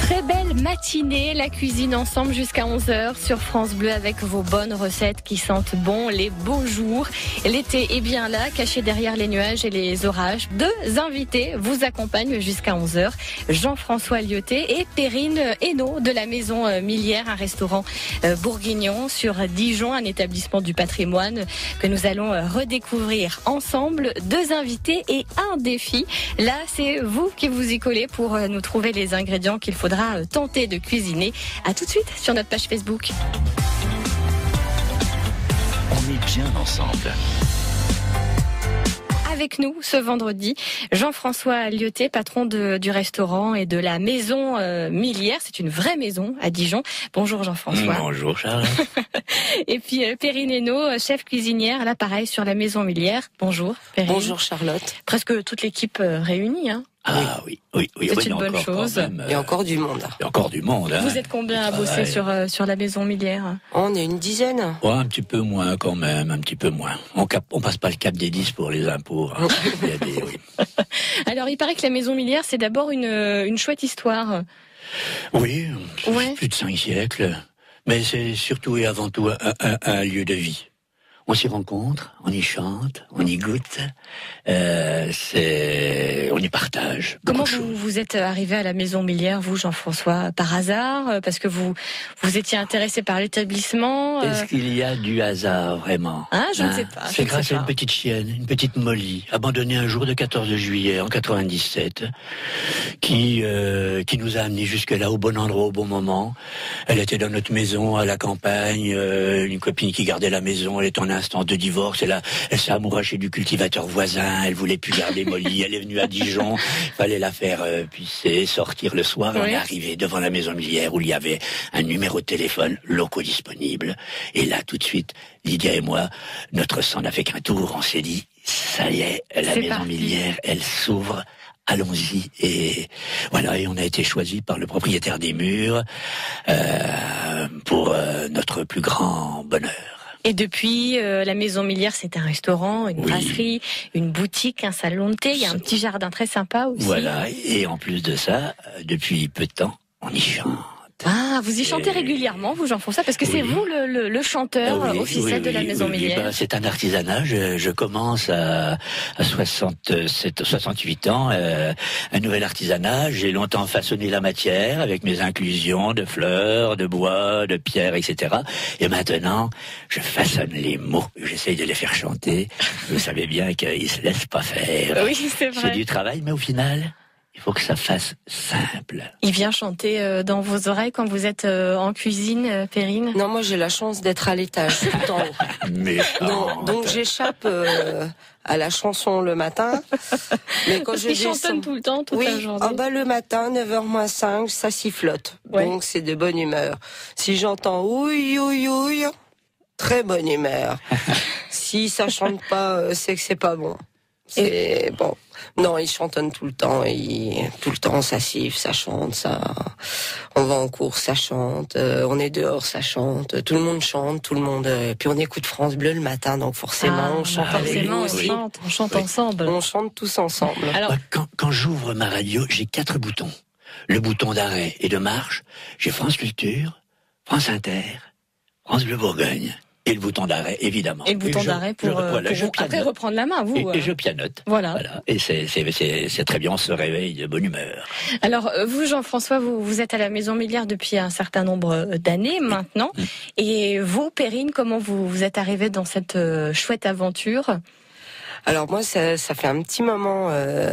Très belle matinée, la cuisine ensemble jusqu'à 11h sur France Bleu avec vos bonnes recettes qui sentent bon les beaux jours. L'été est bien là, caché derrière les nuages et les orages. Deux invités vous accompagnent jusqu'à 11h. Jean-François Lyoté et Perrine Hainaut de la Maison Millière, un restaurant bourguignon sur Dijon, un établissement du patrimoine que nous allons redécouvrir ensemble. Deux invités et un défi. Là, c'est vous qui vous y collez pour nous trouver les ingrédients qu'il faudra tenter de cuisiner. À tout de suite sur notre page Facebook. On est bien ensemble. Avec nous ce vendredi, Jean-François Lyoté, patron du restaurant et de la Maison Millière. C'est une vraie maison à Dijon. Bonjour Jean-François. Bonjour Charles. Et puis Perrine Hainaut, chef cuisinière, là pareil sur la Maison Millière. Bonjour Perrine. Bonjour Charlotte. Presque toute l'équipe réunie, hein. Ah oui. C'est une bonne chose. Il y a encore du monde. Il y a encore du monde. Vous êtes combien à bosser sur la Maison Millière? On est une dizaine. Ouais, un petit peu moins quand même, un petit peu moins. On passe pas le cap des 10 pour les impôts. Hein. Alors, il paraît que la Maison Millière, c'est d'abord une chouette histoire. Oui, plus de 5 siècles. Mais c'est surtout et avant tout un lieu de vie. On s'y rencontre, on y chante, on y goûte, on y partage. Comment vous êtes arrivé à la Maison Millière, vous, Jean-François, par hasard? Parce que vous étiez intéressé par l'établissement? Est-ce qu'il y a du hasard, vraiment? Je ne sais pas. C'est grâce à une petite chienne, une petite Molly, abandonnée un jour de 14 juillet en 97, qui nous a amenés jusque là, au bon endroit, au bon moment. Elle était dans notre maison, à la campagne, une copine qui gardait la maison, elle est en instance de divorce, elle s'est amourachée du cultivateur voisin, elle voulait plus garder Molly, elle est venue à Dijon, fallait la faire pisser, sortir le soir, on est arrivé devant la Maison Millière où il y avait un numéro de téléphone, locaux disponibles, et là tout de suite, Lydia et moi, notre sang n'a fait qu'un tour, on s'est dit, ça y est, la Maison Millière, elle s'ouvre, allons-y, et voilà, et on a été choisi par le propriétaire des murs pour notre plus grand bonheur. Et depuis, la Maison Millière, c'est un restaurant, une brasserie, une boutique, un salon de thé. Il y a un petit jardin très sympa aussi. Voilà, et en plus de ça, depuis peu de temps, on y chante. Ah, vous y chantez régulièrement, vous, Jean-François, parce que c'est vous le chanteur officiel de la Maison Millière. C'est un artisanat. Je commence à 68 ans, un nouvel artisanat. J'ai longtemps façonné la matière avec mes inclusions de fleurs, de bois, de pierres, etc. Et maintenant, je façonne les mots. J'essaye de les faire chanter. Vous savez bien qu'ils se laissent pas faire. Oui, c'est vrai. C'est du travail, mais au final, il faut que ça fasse simple. Il vient chanter dans vos oreilles quand vous êtes en cuisine, Perrine? Non, moi j'ai la chance d'être à l'étage, tout en haut. Donc j'échappe à la chanson le matin. Mais quand il chantonne tout le temps, toute la journée. Le matin, 9h-5, ça sifflote. Ouais. Donc c'est de bonne humeur. Si j'entends ouï, ouï, ouï, très bonne humeur. Si ça chante pas, c'est que c'est pas bon. C'est bon. Non, il chantonne tout le temps. Tout le temps, ça siffle, ça chante, ça. On va en cours, ça chante. On est dehors, ça chante. Tout le monde chante, tout le monde. Puis on écoute France Bleu le matin, donc forcément, on chante avec lui aussi. On chante ensemble. On chante tous ensemble. Alors, quand j'ouvre ma radio, j'ai 4 boutons. Le bouton d'arrêt et de marche. J'ai France Culture, France Inter, France Bleu Bourgogne. Et le bouton d'arrêt, évidemment. Et le bouton d'arrêt pour après reprendre la main, vous. Et je pianote. Voilà. Et c'est très bien, on se réveille de bonne humeur. Alors, vous, Jean-François, vous êtes à la Maison Millière depuis un certain nombre d'années maintenant. Et vous, Perrine, comment vous êtes arrivée dans cette chouette aventure? Alors moi, ça fait un petit moment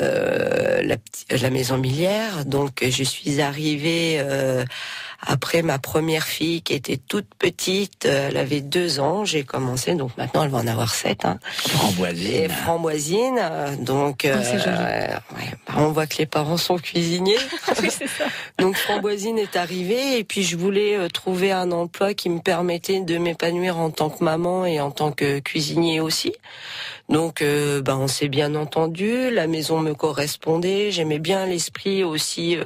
la Maison Millière. Donc je suis arrivée après ma première fille qui était toute petite. Elle avait 2 ans. J'ai commencé, donc maintenant elle va en avoir 7. Hein. Framboisine. Donc c'est joli. On voit que les parents sont cuisiniers. Oui, c'est ça. Donc Framboisine est arrivée et puis je voulais trouver un emploi qui me permettait de m'épanouir en tant que maman et en tant que cuisinier aussi. Donc, on s'est bien entendu. La maison me correspondait. J'aimais bien l'esprit aussi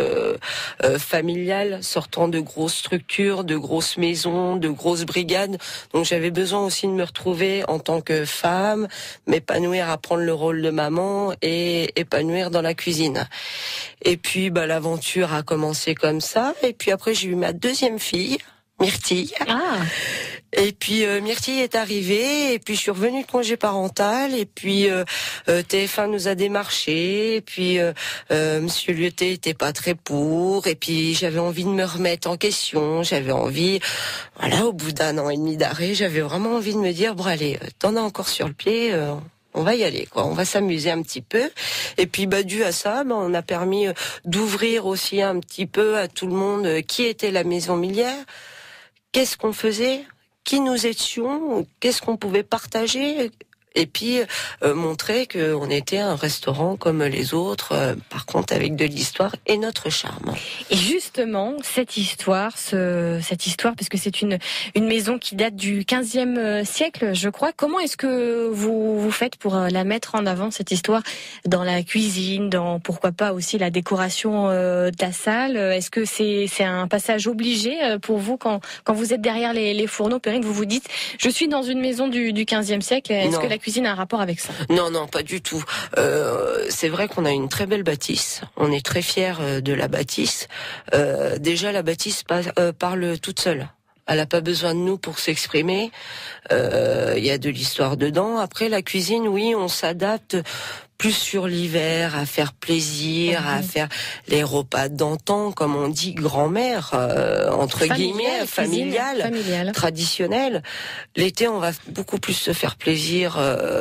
familial, sortant de grosses structures, de grosses maisons, de grosses brigades. Donc, j'avais besoin aussi de me retrouver en tant que femme, m'épanouir à prendre le rôle de maman et épanouir dans la cuisine. Et puis, l'aventure a commencé comme ça. Et puis après, j'ai eu ma deuxième fille, Myrtille. Ah. Et puis Myrtille est arrivée, et puis je suis revenue de congé parental, et puis TF1 nous a démarché, et puis Monsieur Lyoté était pas très pour, et puis j'avais envie de me remettre en question, j'avais envie, au bout d'un an et demi d'arrêt, j'avais vraiment envie de me dire, bon allez, t'en as encore sur le pied, on va y aller, quoi. On va s'amuser un petit peu. Et puis, dû à ça, on a permis d'ouvrir aussi un petit peu à tout le monde qui était la Maison Millière, qu'est-ce qu'on faisait, qui nous étions, qu'est-ce qu'on pouvait partager, et puis montrer qu'on était un restaurant comme les autres, par contre avec de l'histoire et notre charme. Et justement, cette histoire, puisque c'est une maison qui date du 15e siècle, je crois. Comment est-ce que vous faites pour la mettre en avant, cette histoire, dans la cuisine, dans pourquoi pas aussi la décoration de la salle? Est-ce que c'est un passage obligé pour vous quand vous êtes derrière les fourneaux, Perrine, vous vous dites, je suis dans une maison du 15e siècle, est-ce que la cuisine a un rapport avec ça? Non, pas du tout. C'est vrai qu'on a une très belle bâtisse. On est très fiers de la bâtisse. Déjà, la bâtisse parle toute seule. Elle n'a pas besoin de nous pour s'exprimer. Il y a de l'histoire dedans. Après, la cuisine, oui, on s'adapte plus sur l'hiver, à faire plaisir, à faire les repas d'antan, comme on dit, grand-mère, entre guillemets, familial, traditionnel. L'été, on va beaucoup plus se faire plaisir.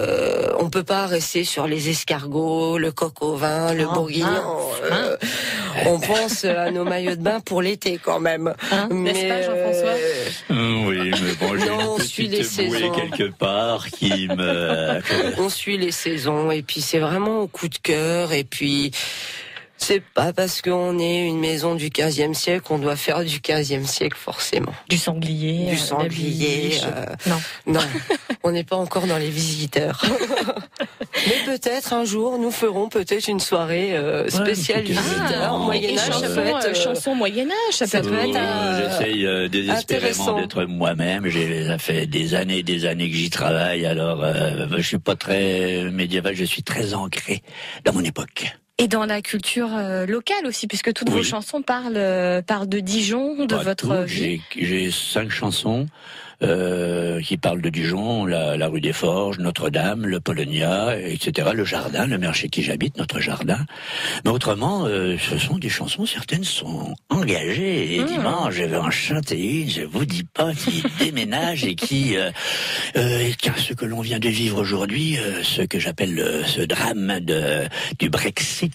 On peut pas rester sur les escargots, le coq au vin, le bourguignon. On pense à nos maillots de bain pour l'été, quand même. N'est-ce pas, Jean-François? Oui, mais bon, j'ai une petite bouée quelque part qui me... On suit les saisons, et puis c'est vraiment au coup de cœur, et puis c'est pas parce qu'on est une maison du 15e siècle qu'on doit faire du 15e siècle forcément. Du sanglier. Non, on n'est pas encore dans les visiteurs. Mais peut-être un jour, nous ferons peut-être une soirée spéciale visiteurs, Moyen-Âge. Chanson Moyen-Âge, ça peut être... J'essaye désespérément d'être moi-même. Ça fait des années que j'y travaille. Alors, je suis pas très médiéval, je suis très ancré dans mon époque. Et dans la culture locale aussi, puisque toutes vos chansons parlent de Dijon, de votre vie. J'ai 5 chansons qui parlent de Dijon, la rue des Forges, Notre-Dame, le Polonia, etc., le jardin, le maire chez qui j'habite, notre jardin. Mais autrement, ce sont des chansons, certaines sont engagées. Et dimanche, je vais en chanter une, je vous dis pas, qui déménage et qui, ce que l'on vient de vivre aujourd'hui, ce que j'appelle ce drame du Brexit.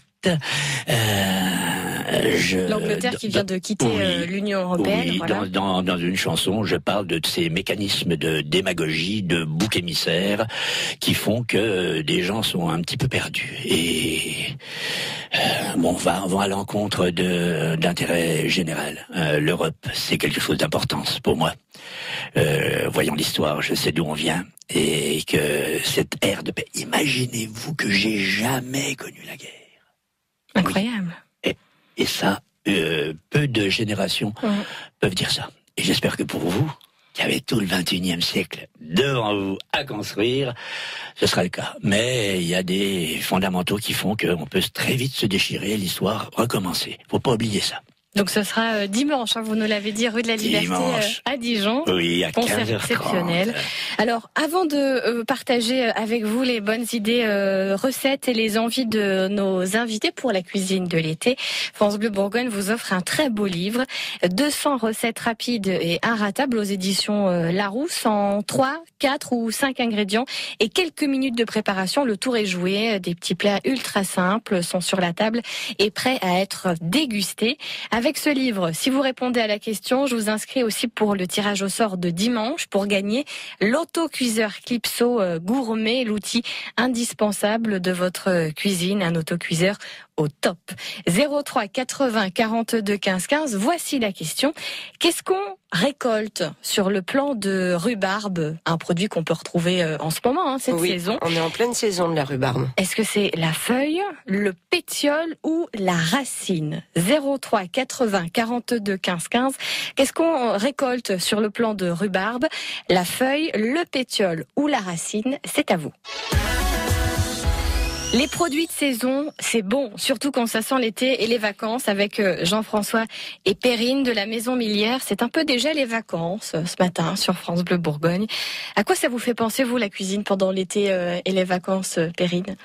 L'Angleterre qui vient de quitter l'Union européenne. Oui, voilà. Dans une chanson, je parle de ces mécanismes de démagogie, de bouc émissaire, qui font que des gens sont un petit peu perdus. Et vont à l'encontre d'intérêt général. L'Europe, c'est quelque chose d'importance pour moi. Voyons l'histoire, je sais d'où on vient. Et que cette ère de paix, imaginez-vous que j'ai jamais connu la guerre. Incroyable. Oui. Et ça, peu de générations peuvent dire ça. Et j'espère que pour vous, qui avez tout le 21e siècle devant vous à construire, ce sera le cas. Mais il y a des fondamentaux qui font qu'on peut très vite se déchirer, l'histoire recommencer. Faut pas oublier ça. Donc ce sera dimanche, vous nous l'avez dit, rue de la Liberté à Dijon. Oui, à 15h30. Concert exceptionnel. Alors, avant de partager avec vous les bonnes idées, recettes et les envies de nos invités pour la cuisine de l'été, France Bleu Bourgogne vous offre un très beau livre, 200 recettes rapides et inratables aux éditions Larousse, en 3, 4 ou 5 ingrédients et quelques minutes de préparation. Le tour est joué, des petits plats ultra simples sont sur la table et prêts à être dégustés. Avec ce livre, si vous répondez à la question, je vous inscris aussi pour le tirage au sort de dimanche pour gagner l'autocuiseur Clipso gourmet, l'outil indispensable de votre cuisine, un autocuiseur au top. 03 80 42 15 15. Voici la question. Qu'est-ce qu'on récolte sur le plan de rhubarbe, un produit qu'on peut retrouver en ce moment, cette saison? On est en pleine saison de la rhubarbe. Est-ce que c'est la feuille, le pétiole ou la racine? 03 80 42 15 15. Qu'est-ce qu'on récolte sur le plan de rhubarbe? La feuille, le pétiole ou la racine? C'est à vous. Les produits de saison, c'est bon, surtout quand ça sent l'été et les vacances, avec Jean-François et Perrine de la Maison Millière. C'est un peu déjà les vacances ce matin sur France Bleu Bourgogne. À quoi ça vous fait penser, vous, la cuisine pendant l'été et les vacances, Perrine?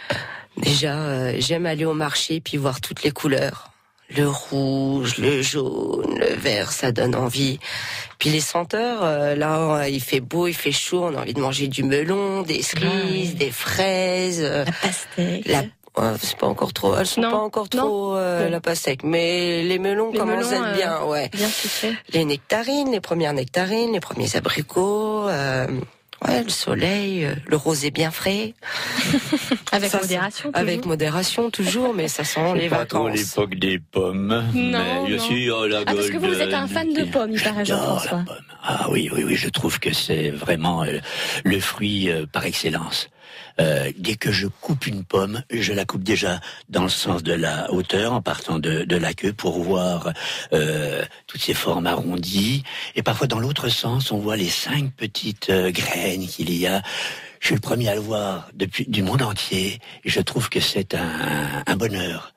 Déjà, j'aime aller au marché puis voir toutes les couleurs. Le rouge, le jaune, le vert, ça donne envie. Puis les senteurs, là, il fait beau, il fait chaud, on a envie de manger du melon, des cerises, des fraises. La pastèque. C'est pas encore trop, elles sont pas encore trop la pastèque, mais les melons commencent à être bien, bien sucrés. Les nectarines, les premières nectarines, les premiers abricots. Le soleil, le rosé bien frais. Avec modération, toujours. Avec modération, toujours, mais ça sent les vacances. C'est pas trop l'époque des pommes. Non, mais je suis la parce que vous êtes un fan de pommes, il paraît, Jean-François. Ah oui, je trouve que c'est vraiment le fruit par excellence. Dès que je coupe une pomme, je la coupe déjà dans le sens de la hauteur, en partant de la queue pour voir toutes ces formes arrondies. Et parfois dans l'autre sens, on voit les 5 petites graines qu'il y a. Je suis le premier à le voir du monde entier. Et je trouve que c'est un bonheur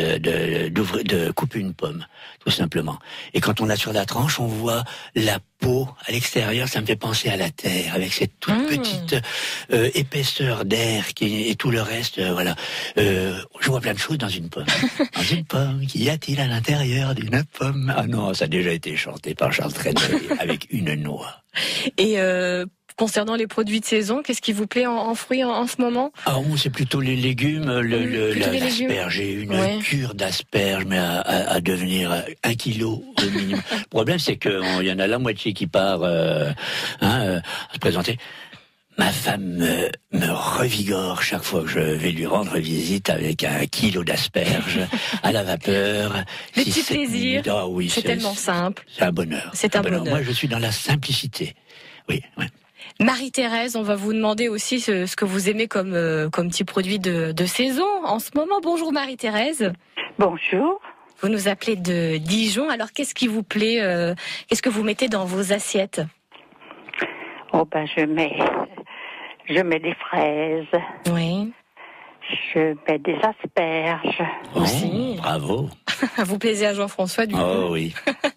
de couper une pomme, tout simplement. Et quand on l'a sur la tranche, on voit la peau à l'extérieur. Ça me fait penser à la terre, avec cette toute petite épaisseur d'air et tout le reste. Voilà. Je vois plein de choses dans une pomme. Dans une pomme, qu'y a-t-il à l'intérieur d'une pomme? Ah non, ça a déjà été chanté par Charles Trenet avec une noix. Et concernant les produits de saison, qu'est-ce qui vous plaît en fruits en ce moment? Ah bon, c'est plutôt les légumes, l'asperge. J'ai une cure d'asperges, mais à devenir 1 kilo au minimum. Le problème, c'est qu'il y en a la moitié qui part à se présenter. Ma femme me revigore chaque fois que je vais lui rendre visite avec 1 kilo d'asperges à la vapeur. Le petit plaisir. Ah oui, c'est tellement simple. C'est un bonheur. C'est un bonheur. Moi, je suis dans la simplicité. Oui. Marie-Thérèse, on va vous demander aussi ce que vous aimez comme petit produit de saison en ce moment. Bonjour Marie-Thérèse. Bonjour. Vous nous appelez de Dijon. Alors qu'est-ce qui vous plaît? Qu'est-ce que vous mettez dans vos assiettes? Je mets des fraises. Oui. Je mets des asperges. Aussi. Bravo. Vous plaisez à Jean-François, du coup? Oh oui.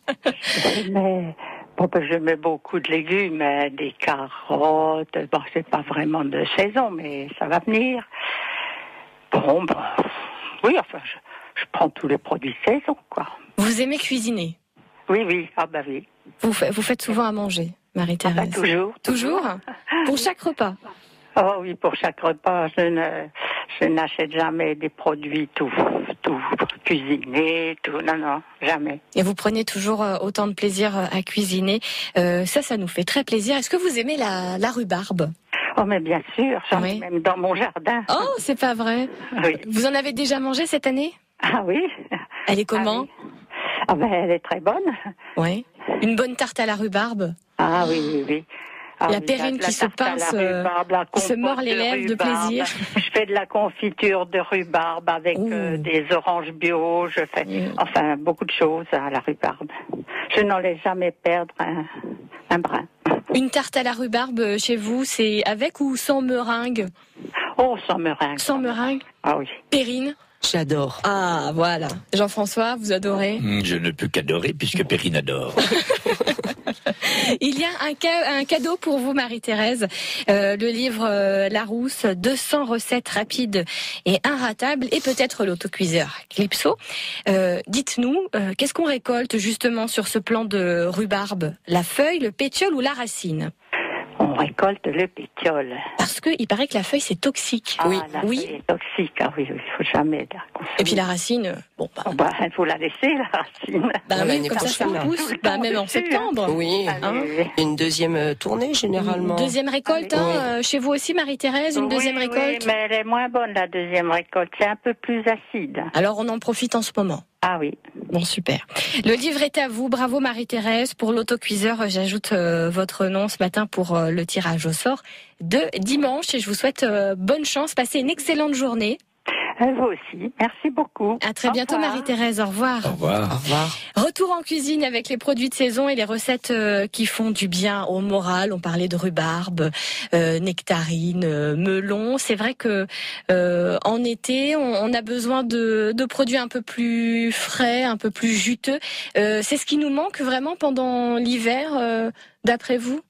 Je mets beaucoup de légumes, des carottes. Bon, c'est pas vraiment de saison, mais ça va venir. Oui, enfin, je prends tous les produits de saison, quoi. Vous aimez cuisiner? Oui. Ah bah oui. Vous faites souvent à manger, Marie-Thérèse? Toujours. Toujours? Pour chaque repas? Oh oui, pour chaque repas. Je n'achète jamais des produits tout cuisinés, tout. Non, jamais. Et vous prenez toujours autant de plaisir à cuisiner. Ça nous fait très plaisir. Est-ce que vous aimez la rhubarbe? Oh, mais bien sûr, j'en ai même dans mon jardin. Oh, c'est pas vrai? Oui. Vous en avez déjà mangé cette année? Ah oui. Elle est comment? Elle est très bonne. Oui. Une bonne tarte à la rhubarbe? Ah oui. La Perrine qui se pince, qui se mord les lèvres de plaisir. Je fais de la confiture de rhubarbe avec des oranges bio. Je fais beaucoup de choses à la rhubarbe. Je n'en laisse jamais perdre un brin. Une tarte à la rhubarbe chez vous, c'est avec ou sans meringue? Oh, sans meringue. Sans meringue? Ah oui. Perrine? J'adore. Ah, voilà. Jean-François, vous adorez? Je ne peux qu'adorer puisque Perrine adore. Il y a un cadeau pour vous, Marie-Thérèse. Le livre Larousse, 200 recettes rapides et inratables, et peut-être l'autocuiseur Clipso. Dites-nous, qu'est-ce qu'on récolte justement sur ce plan de rhubarbe? La feuille, le pétiole ou la racine? On récolte le pétiole. Parce qu'il paraît que la feuille, c'est toxique. Ah, la feuille est toxique. Ah oui, il ne faut jamais la consommer. Et puis la racine, bon, il faut la laisser, la racine. Oui, comme ça repousse, même en septembre. Oui, une deuxième tournée, généralement. Une deuxième récolte, chez vous aussi, Marie-Thérèse, une deuxième récolte? Oui, mais elle est moins bonne, la deuxième récolte. C'est un peu plus acide. Alors, on en profite en ce moment. Ah oui. Bon, super. Le livre est à vous. Bravo Marie-Thérèse. Pour l'autocuiseur, j'ajoute votre nom ce matin pour le tirage au sort de dimanche. Et je vous souhaite bonne chance. Passez une excellente journée. Vous aussi. Merci beaucoup. À très bientôt Marie-Thérèse. Au revoir. Au revoir. Au revoir. Retour en cuisine avec les produits de saison et les recettes qui font du bien au moral. On parlait de rhubarbe, nectarine, melon. C'est vrai que en été, on a besoin de produits un peu plus frais, un peu plus juteux. C'est ce qui nous manque vraiment pendant l'hiver, d'après vous?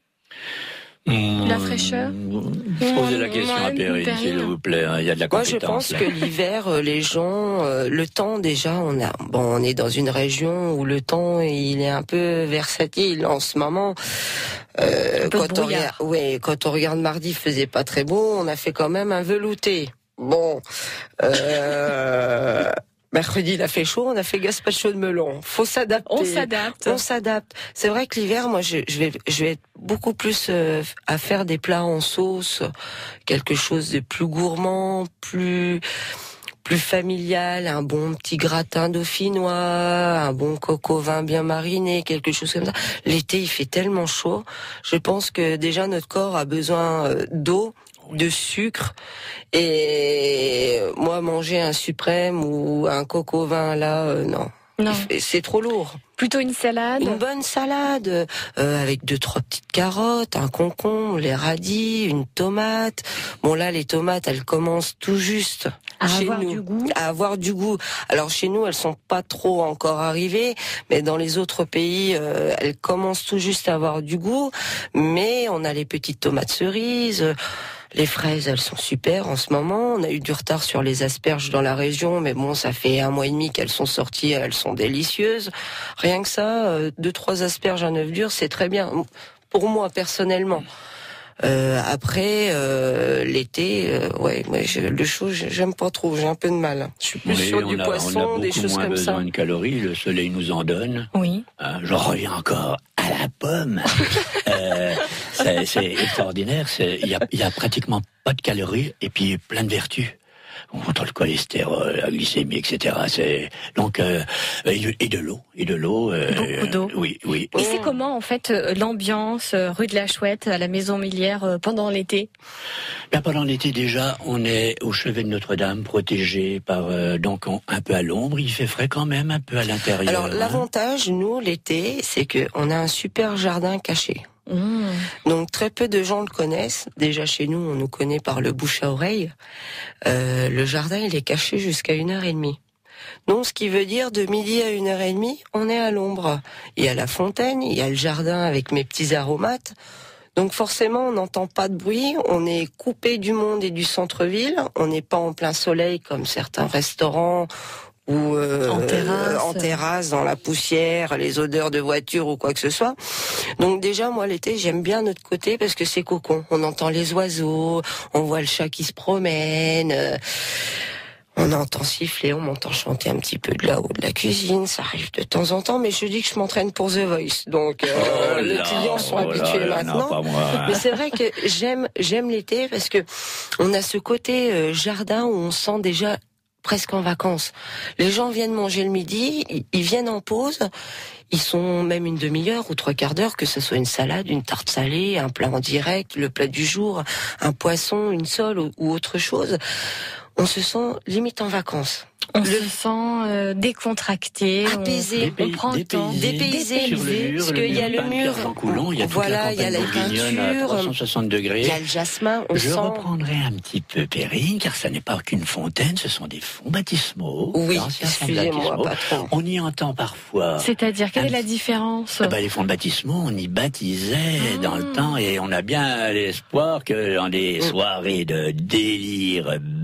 La fraîcheur. Posez la question à Perrine, s'il vous plaît. Il y a de la compétence. Moi, je pense que l'hiver, les gens, le temps déjà, on est dans une région où le temps, il est un peu versatile en ce moment. Quand on regarde mardi, il faisait pas très beau. On a fait quand même un velouté. Bon. Mercredi, il a fait chaud, on a fait gazpacho de melon. Faut s'adapter. On s'adapte. C'est vrai que l'hiver, moi, je vais être beaucoup plus à faire des plats en sauce, quelque chose de plus gourmand, plus familial, un bon petit gratin dauphinois, un bon coq au vin bien mariné, quelque chose comme ça. L'été, il fait tellement chaud. Je pense que déjà notre corps a besoin d'eau, de sucre, et moi manger un suprême ou un coq au vin là, non. C'est trop lourd. Plutôt une salade. Une bonne salade avec 2-3 petites carottes, un concombre, les radis, une tomate. Bon là, les tomates, elles commencent tout juste à avoir du goût. Alors chez nous, elles sont pas trop encore arrivées, mais dans les autres pays, elles commencent tout juste à avoir du goût. Mais on a les petites tomates cerises. Les fraises, elles sont super en ce moment. On a eu du retard sur les asperges dans la région, mais bon, ça fait 1 mois et demi qu'elles sont sorties, elles sont délicieuses. Rien que ça, 2-3 asperges à 9 dur, c'est très bien. Pour moi, personnellement. Après, l'été, le chaud, j'aime pas trop, j'ai un peu de mal. Je suis plus sur du poisson, des choses comme ça. On a beaucoup moins besoin de calories, le soleil nous en donne. Oui. Je reviens encore à la pomme. C'est extraordinaire. Il y a pratiquement pas de calories et puis plein de vertus. Contre le cholestérol, la glycémie, etc. Donc et de l'eau. Beaucoup d'eau. Oui. Et c'est comment en fait l'ambiance rue de la Chouette à la Maison Millière pendant l'été? Pendant l'été déjà, on est au chevet de Notre-Dame, protégé par donc un peu à l'ombre. Il fait frais quand même, un peu à l'intérieur. Alors l'avantage, nous l'été, c'est que on a un super jardin caché. Donc très peu de gens le connaissent. Déjà chez nous, on nous connaît par le bouche à oreille. Le jardin, il est caché jusqu'à 1h30. Donc ce qui veut dire de midi à 1h30, on est à l'ombre. Il y a la fontaine, il y a le jardin avec mes petits aromates. Donc forcément, on n'entend pas de bruit, on est coupé du monde et du centre-ville, on n'est pas en plein soleil comme certains restaurants ou en terrasse, dans la poussière, les odeurs de voiture ou quoi que ce soit. Donc déjà, moi, l'été, j'aime bien notre côté parce que c'est cocon. On entend les oiseaux, on voit le chat qui se promène, on entend siffler, on m'entend chanter un petit peu de là-haut de la cuisine. Ça arrive de temps en temps, mais je dis que je m'entraîne pour The Voice. Donc les clients sont habitués maintenant. Non, pas moi. Mais c'est vrai que j'aime l'été parce que on a ce côté jardin où on sent déjà presque en vacances. Les gens viennent manger le midi, ils viennent en pause, ils sont même une demi-heure ou 3/4 d'heure, que ce soit une salade, une tarte salée, un plat en direct, le plat du jour, un poisson, une sole ou autre chose. On se sent limite en vacances. On se sent décontracté, apaisé, on prend le temps, dépaysé, parce qu'il y a le mur, il y a voilà, il y a la peinture, 360 degrés. Il y a le jasmin, Je reprendrai un petit peu Perrine, car ça n'est pas qu'une fontaine, ce sont des fonds baptismaux. Oui, excusez-moi, pas trop. On y entend parfois. C'est-à-dire, quelle est la différence? Les fonds baptismaux, on y baptisait dans le temps, et on a bien l'espoir que dans des soirées de délire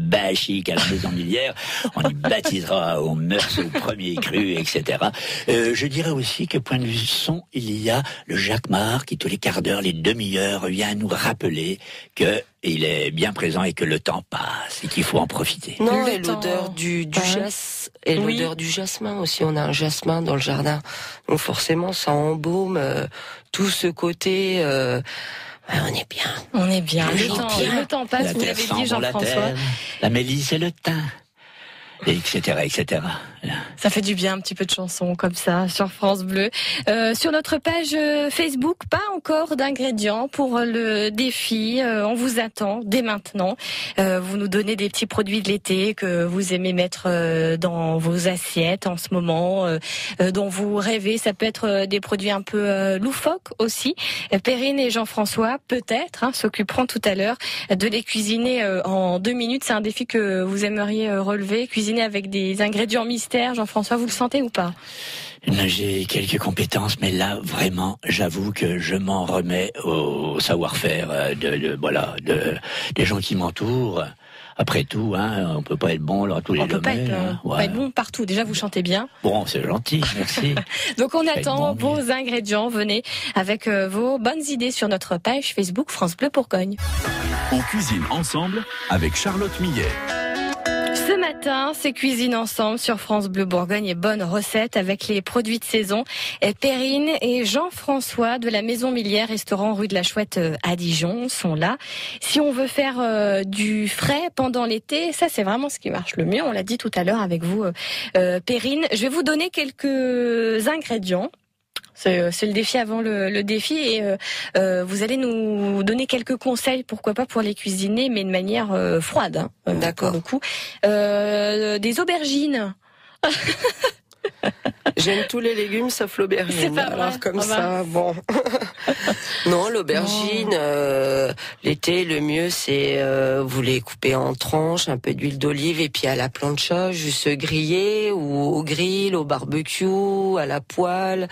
bachique à la maison millière. On y baptisera aux mœurs, au premier cru, etc. Je dirais aussi que point de vue son, il y a le Jacquemart qui tous les quarts d'heure, les demi-heures vient nous rappeler que il est bien présent et que le temps passe et qu'il faut en profiter. Non, et l'odeur du l'odeur du jasmin aussi. On a un jasmin dans le jardin, donc forcément ça embaume tout ce côté. On est bien. On est bien. Le temps passe. Vous l'avez dit, Jean-François. La mélisse et le thym. Etc., etc. Ça fait du bien, un petit peu de chansons comme ça sur France Bleu. Sur notre page Facebook, pas encore d'ingrédients pour le défi. On vous attend dès maintenant. Vous nous donnez des petits produits de l'été que vous aimez mettre dans vos assiettes en ce moment, dont vous rêvez. Ça peut être des produits un peu loufoques aussi. Perrine et Jean-François, peut-être, s'occuperont tout à l'heure de les cuisiner en 2 minutes. C'est un défi que vous aimeriez relever, cuisiner avec des ingrédients mystères. Jean-François, vous le sentez ou pas? J'ai quelques compétences, mais là, vraiment, j'avoue que je m'en remets au savoir-faire des gens qui m'entourent. Après tout, on peut pas être bon dans tous les domaines. On peut pas être bon partout. Déjà, vous chantez bien. Bon, c'est gentil, merci. Donc, on attend vos ingrédients. Venez avec vos bonnes idées sur notre page Facebook France Bleu Bourgogne. On cuisine ensemble avec Charlotte Millet. Ce matin, c'est Cuisine ensemble sur France Bleu Bourgogne et bonne recette avec les produits de saison. Perrine et Jean-François de la Maison Millière, restaurant rue de la Chouette à Dijon, sont là. Si on veut faire du frais pendant l'été, ça c'est vraiment ce qui marche le mieux. On l'a dit tout à l'heure avec vous, Perrine. Je vais vous donner quelques ingrédients. C'est le défi avant le défi et vous allez nous donner quelques conseils, pourquoi pas pour les cuisiner, mais de manière froide. D'accord. Beaucoup. Des aubergines. J'aime tous les légumes sauf l'aubergine. C'est pas vrai. Alors comme ça, bon. Non, l'aubergine, l'été, le mieux, c'est vous les coupez en tranches, un peu d'huile d'olive et puis à la plancha, juste grillé ou au grill, au barbecue, à la poêle.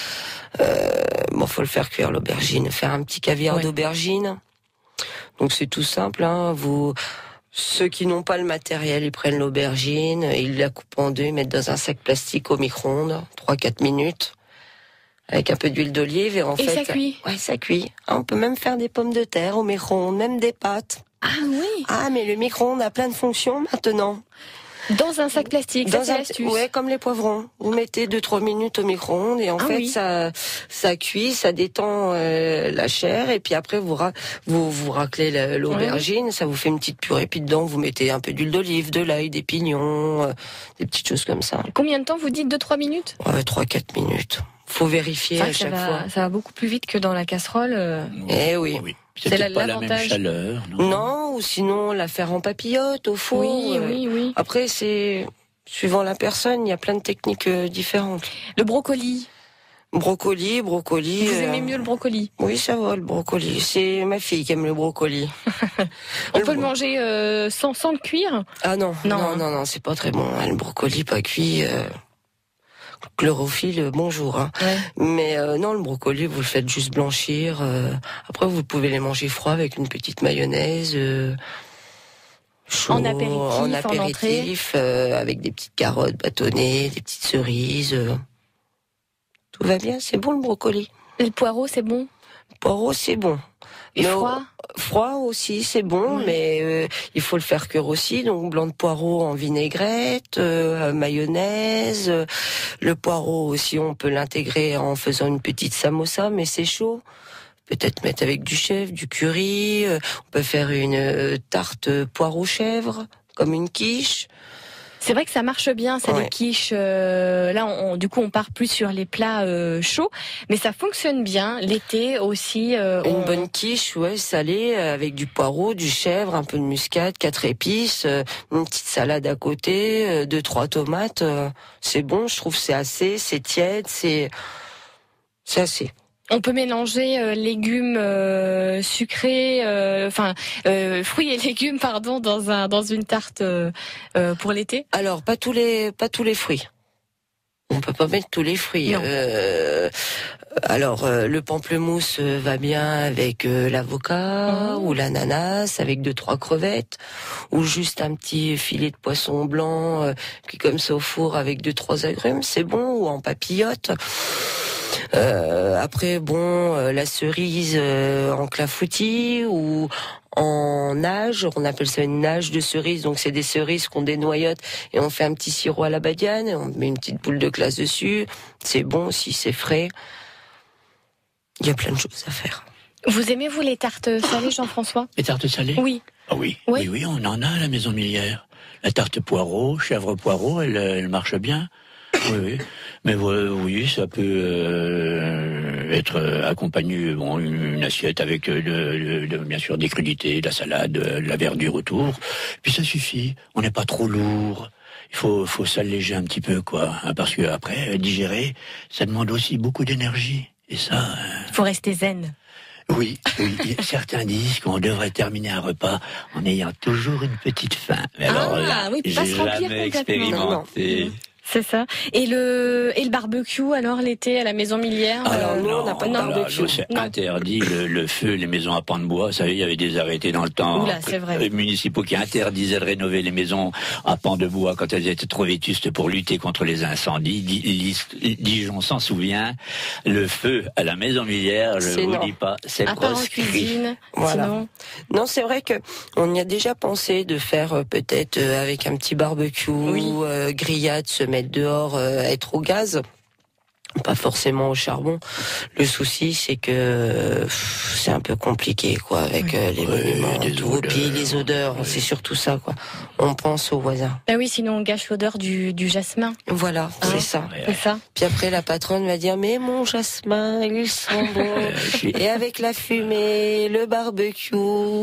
Faut le faire cuire l'aubergine, faire un petit caviar d'aubergine. Donc c'est tout simple, ceux qui n'ont pas le matériel, ils prennent l'aubergine, ils la coupent en deux, ils mettent dans un sac plastique au micro-ondes, 3-4 minutes, avec un peu d'huile d'olive et ça cuit. Ouais, ça cuit. On peut même faire des pommes de terre au micro-ondes, même des pâtes. Ah oui. Ah, mais le micro-ondes a plein de fonctions maintenant. Dans un sac plastique, ça c'est l'astuce. Ouais, comme les poivrons. Vous mettez 2-3 minutes au micro-ondes et ça cuit, ça détend la chair et puis après vous raclez l'aubergine, ça vous fait une petite purée puis dedans vous mettez un peu d'huile d'olive, de l'ail, des pignons, des petites choses comme ça. Combien de temps vous dites 2-3 minutes? Ouais, 3-4 minutes. Faut vérifier à chaque fois. Ça va beaucoup plus vite que dans la casserole. Eh oui. C'est pas la même chaleur, non, ou sinon la faire en papillote au four. Oui. Après, c'est suivant la personne, il y a plein de techniques différentes. Le brocoli. Brocoli. Vous aimez mieux le brocoli? Oui, ça va, le brocoli. C'est ma fille qui aime le brocoli. On peut le manger sans le cuire? Ah non, c'est pas très bon. Le brocoli pas cuit. Chlorophylle, bonjour. Ouais. Mais non, le brocoli, vous le faites juste blanchir. Après, vous pouvez les manger froids avec une petite mayonnaise. Chaud, en apéritif, avec des petites carottes bâtonnées, des petites cerises. Tout va bien, c'est bon le brocoli. Et le poireau, c'est bon? Le poireau, c'est bon. Et froid? Froid aussi, c'est bon, mais il faut le faire cuire aussi. Donc blanc de poireau en vinaigrette, mayonnaise. Le poireau aussi, on peut l'intégrer en faisant une petite samosa, mais c'est chaud. Peut-être mettre avec du chèvre, du curry. On peut faire une tarte poireau chèvre, comme une quiche. C'est vrai que ça marche bien, ça, les quiches. Là, du coup, on part plus sur les plats chauds, mais ça fonctionne bien. L'été aussi. Une bonne quiche, salée, avec du poireau, du chèvre, un peu de muscade, 4 épices, une petite salade à côté, 2-3 tomates. C'est bon, je trouve, c'est assez, c'est tiède, c'est assez. On peut mélanger légumes sucrés, fruits et légumes, pardon, dans une tarte pour l'été. Alors pas tous les fruits. On peut pas mettre tous les fruits. Alors, le pamplemousse va bien avec l'avocat ou l'ananas, avec 2-3 crevettes, ou juste un petit filet de poisson blanc qui comme ça au four avec 2-3 agrumes, c'est bon, ou en papillote. Après, la cerise en clafoutis ou en nage, on appelle ça une nage de cerise, donc c'est des cerises qu'on dénoyote et on fait un petit sirop à la badiane, on met une petite boule de glace dessus, c'est bon aussi, c'est frais. Il y a plein de choses à faire. Vous aimez, vous, les tartes salées, Jean-François? Les tartes salées? Oui. Ah oui, oui, on en a à la maison Millière. La tarte poireau, chèvre poireau, elle marche bien. Oui. Mais oui, ça peut être accompagné, une assiette avec bien sûr des crudités, de la salade, de la verdure autour. Puis ça suffit. On n'est pas trop lourd. Il faut s'alléger un petit peu, quoi. Parce que après, digérer, ça demande aussi beaucoup d'énergie. Et ça. Il faut rester zen. Oui. Certains disent qu'on devrait terminer un repas en ayant toujours une petite faim. Mais alors là, pas se remplir jamais complètement. expérimenté. C'est ça. Et le barbecue, alors, l'été, à la maison Millière? Alors, nous, on n'a pas de barbecue. C'est interdit, le feu, les maisons à pan de bois. Vous savez, il y avait des arrêtés dans le temps. Oula, c'est vrai. Municipaux qui interdisaient de rénover les maisons à pan de bois quand elles étaient trop vétustes pour lutter contre les incendies. Dijon s'en souvient. Le feu à la maison Millière, je vous dis pas, c'est à part en proscrit. cuisine, Voilà. sinon... Non, c'est vrai que on y a déjà pensé de faire peut-être avec un petit barbecue, grillade, se mettre dehors, être au gaz. Pas forcément au charbon. Le souci, c'est que c'est un peu compliqué, quoi, avec les monuments, tout, puis les odeurs, c'est surtout ça, quoi. On pense aux voisins. Ah oui, sinon on gâche l'odeur du jasmin. Voilà, c'est ça. C'est ça. Puis après, la patronne va dire, mais mon jasmin, il sent bon. Et avec la fumée, le barbecue,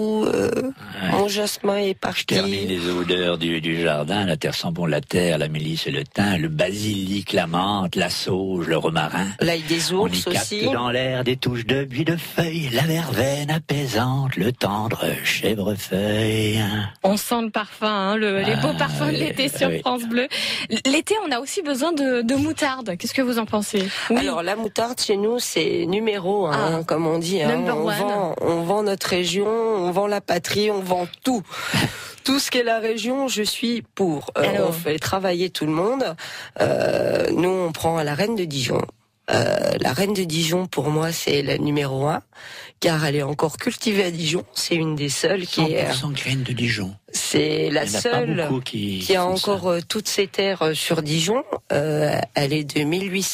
mon jasmin est parti. Je termine les odeurs du jardin, la terre sent bon, la terre, la mélisse et le thym, le basilic, la menthe, la sauge, le romarin. L'ail des On y ours capte aussi. dans l'air des touches de buis de feuilles, la verveine apaisante, le tendre chèvrefeuille. On sent le parfum, les beaux parfums de l'été sur France Bleu. L'été, on a aussi besoin de moutarde. Qu'est-ce que vous en pensez? Alors la moutarde chez nous c'est numéro 1, comme on dit. On vend notre région, on vend la patrie, on vend tout. Tout ce qu'est la région, je suis pour. On fait travailler tout le monde. Nous, on prend à la Reine de Dijon. La Reine de Dijon, pour moi, c'est la numéro 1, car elle est encore cultivée à Dijon. C'est une des seules qui est... 100% graines de Dijon. C'est la seule qui a encore toutes ses terres sur Dijon. Elle est de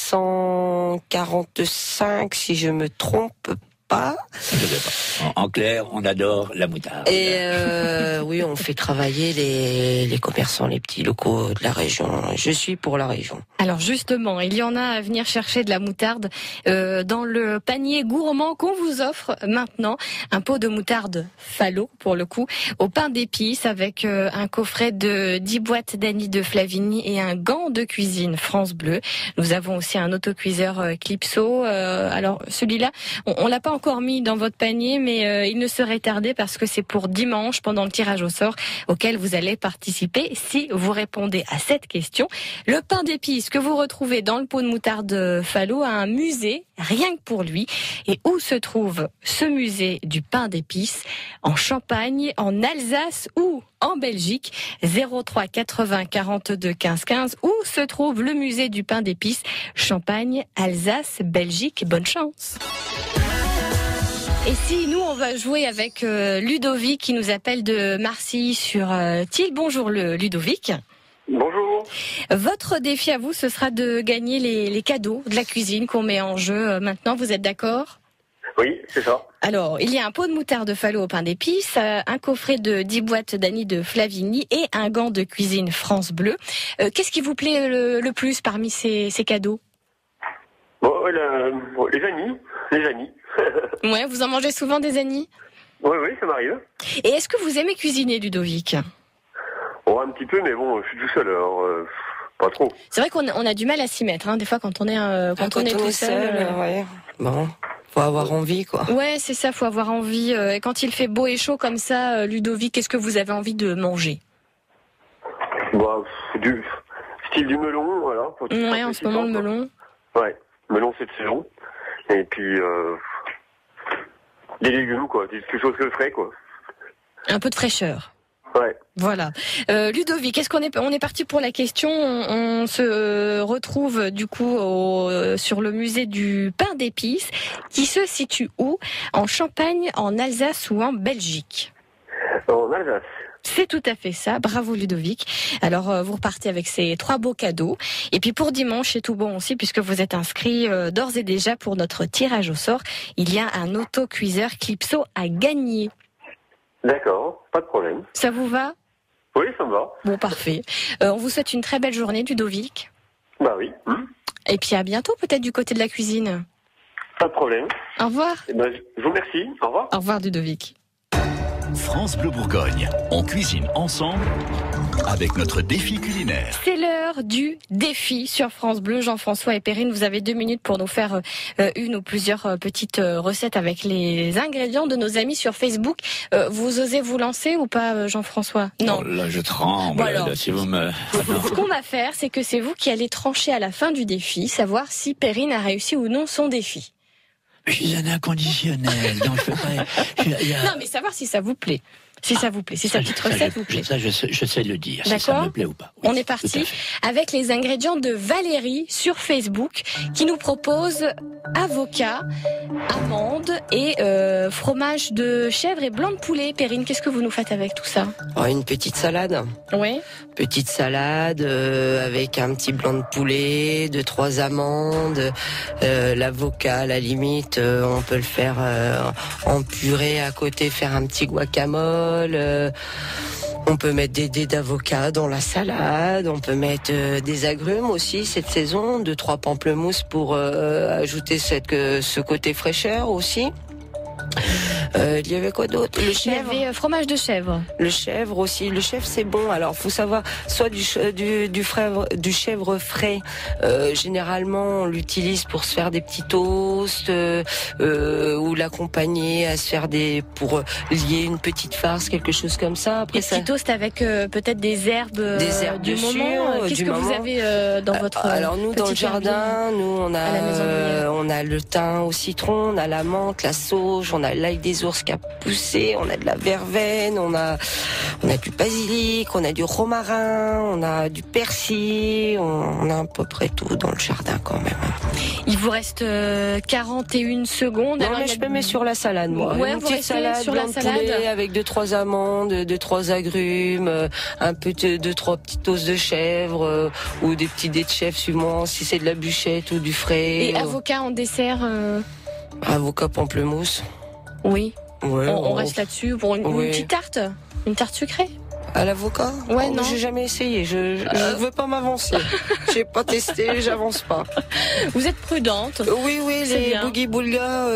1845, si je me trompe pas. En clair, on adore la moutarde. Et oui, on fait travailler les commerçants, les petits locaux de la région. Je suis pour la région. Alors justement, il y en a à venir chercher de la moutarde dans le panier gourmand qu'on vous offre maintenant. Un pot de moutarde Fallot, pour le coup, au pain d'épices avec un coffret de 10 boîtes d'Annie de Flavigny et un gant de cuisine France Bleu. Nous avons aussi un autocuiseur Clipso. Alors celui-là, on l'a pas encore mis dans votre panier, mais il ne serait tardé parce que c'est pour dimanche pendant le tirage au sort auquel vous allez participer si vous répondez à cette question. Le pain d'épices que vous retrouvez dans le pot de moutarde Fallot a un musée rien que pour lui. Et où se trouve ce musée du pain d'épices? En Champagne, en Alsace ou en Belgique? 03 80 42 15 15. Où se trouve le musée du pain d'épices? Champagne, Alsace, Belgique. Bonne chance. Et si nous, on va jouer avec Ludovic qui nous appelle de Marseille sur Tille. Bonjour Ludovic. Bonjour. Votre défi à vous, ce sera de gagner les cadeaux de la cuisine qu'on met en jeu maintenant. Vous êtes d'accord? Oui, c'est ça. Alors, il y a un pot de moutarde Fallot au pain d'épices, un coffret de 10 boîtes d'Annie de Flavigny et un gant de cuisine France Bleu. Qu'est-ce qui vous plaît le plus parmi ces cadeaux? Les amis. Ouais, vous en mangez souvent des Annie? Oui, ça m'arrive. Et est-ce que vous aimez cuisiner, Ludovic? Oh, un petit peu, mais bon, je suis tout seul, alors pas trop. C'est vrai qu'on a du mal à s'y mettre, hein, des fois quand on est tout seul. Ouais. Bon, faut avoir envie, quoi. Ouais, c'est ça, faut avoir envie. Et quand il fait beau et chaud comme ça, Ludovic, qu'est-ce que vous avez envie de manger? Style du melon, voilà. Ouais, en ce moment, le melon. Ouais, melon cette saison. Et puis, des légumes, quoi. Quelque chose que frais, quoi. Un peu de fraîcheur. Ouais. Voilà. Ludovic, on est parti pour la question. On se retrouve du coup sur le musée du pain d'épices qui se situe où? En Champagne, en Alsace ou en Belgique? En Alsace. C'est tout à fait ça. Bravo Ludovic. Alors vous repartez avec ces 3 beaux cadeaux. Et puis pour dimanche, c'est tout bon aussi puisque vous êtes inscrit d'ores et déjà pour notre tirage au sort. Il y a un autocuiseur Clipso à gagner. D'accord, pas de problème. Ça vous va? Oui, ça me va. Bon, parfait. On vous souhaite une très belle journée, Ludovic. Bah oui. Et puis à bientôt, peut-être du côté de la cuisine. Pas de problème. Au revoir. Eh ben, je vous remercie. Au revoir. Au revoir, Ludovic. France Bleu Bourgogne. On cuisine ensemble avec notre défi culinaire. C'est l'heure du défi sur France Bleu. Jean-François et Perrine, vous avez 2 minutes pour nous faire une ou plusieurs petites recettes avec les ingrédients de nos amis sur Facebook. Vous osez vous lancer ou pas, Jean-François? Non. Oh, là, je tremble. Bon, alors, là, si vous me... Ce qu'on va faire, c'est que c'est vous qui allez trancher à la fin du défi, savoir si Perrine a réussi ou non son défi. Je suis un inconditionnel, donc je peux pas... Non, mais savoir si ça vous plaît. Si ça vous plaît, si cette petite recette vous plaît. Ça, je sais le dire, si D'accord. ça me plaît ou pas. Oui, on est parti avec les ingrédients de Valérie sur Facebook qui nous propose avocat, amandes et fromage de chèvre et blanc de poulet. Perrine, qu'est-ce que vous nous faites avec tout ça? Une petite salade. Oui. Petite salade avec un petit blanc de poulet, 2-3 amandes, l'avocat à la limite, on peut le faire en purée à côté, faire un petit guacamole. On peut mettre des dés d'avocat dans la salade, on peut mettre des agrumes aussi cette saison, 2-3 pamplemousses pour ajouter ce côté fraîcheur aussi. Il y avait quoi d'autre? Le chèvre. Il y avait fromage de chèvre. Le chèvre aussi. Le chèvre c'est bon. Alors faut savoir soit du chèvre frais. Généralement on l'utilise pour se faire des petits toasts ou l'accompagner à se faire pour lier une petite farce, quelque chose comme ça. Après des petits toasts avec peut-être des herbes du dessus, moment. Qu'est-ce que vous avez dans votre alors nous dans le jardin, nous on a le thym au citron, on a la menthe, la sauge, on a l'ail des ours qui a poussé, on a de la verveine, on a du basilic, on a du romarin, on a du persil, on a à peu près tout dans le jardin quand même. Il vous reste 41 secondes. Non, mais je peux mettre sur la salade, moi. Ouais, une petite salade, sur la salade poulet avec 2-3 amandes, 2-3 agrumes, un peu 2-3 petits toasts de chèvre ou des petits dés de chèvre suivant si c'est de la bûchette ou du frais. Et avocat en dessert Avocat pamplemousse. Oui. Ouais, on reste là-dessus pour une petite tarte. Une tarte sucrée. À l'avocat? Ouais, non. J'ai jamais essayé. Je veux pas m'avancer. J'ai pas testé, j'avance pas. Vous êtes prudente. Oui, les boogie boulga,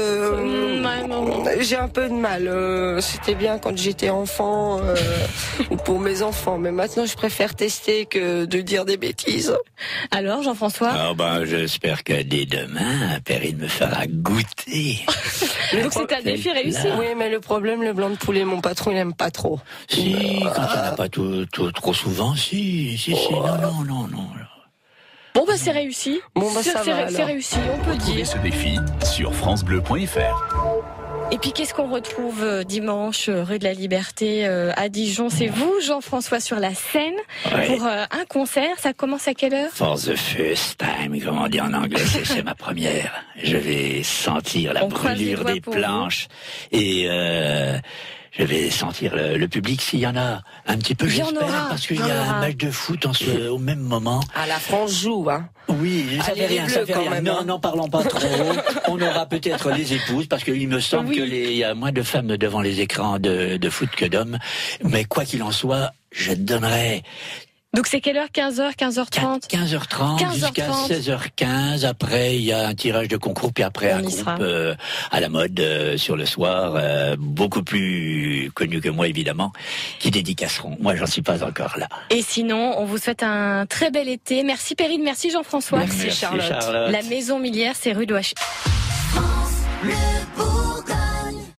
j'ai un peu de mal. C'était bien quand j'étais enfant ou pour mes enfants, mais maintenant je préfère tester que de dire des bêtises. Alors, Jean-François? J'espère que dès demain, Perrine me fera goûter. Donc c'est un défi réussi. Oui, mais le problème, le blanc de poulet, mon patron, il aime pas trop. Si, quand il n'y en a pas trop souvent, si, non. Bon, c'est réussi. Ça va. C'est réussi, on peut Retrouvez dire. ce défi sur francebleu.fr. Et puis qu'est-ce qu'on retrouve dimanche rue de la Liberté à Dijon? C'est vous, Jean-François, sur la scène pour un concert. Ça commence à quelle heure? For the first time, comme on dit en anglais, c'est ma première. Je vais sentir la brûlure des planches et je vais sentir le public s'il y en a un petit peu, j'espère, parce qu'il y a un match de foot au même moment. Ah, la France joue, hein. Oui, ça fait rien. Non, n'en parlons pas trop. On aura peut-être les épouses, parce qu'il me semble qu'il y a moins de femmes devant les écrans de foot que d'hommes. Mais quoi qu'il en soit, je donnerai... Donc c'est quelle heure? 15h, 15h30? 15h30 jusqu'à 16h15. Après, il y a un tirage de concours, puis après un groupe à la mode sur le soir, beaucoup plus connu que moi évidemment, qui dédicaceront. Moi, j'en suis pas encore là. Et sinon, on vous souhaite un très bel été. Merci Perrine, merci Jean-François. Merci Charlotte. La Maison Millière, c'est rue de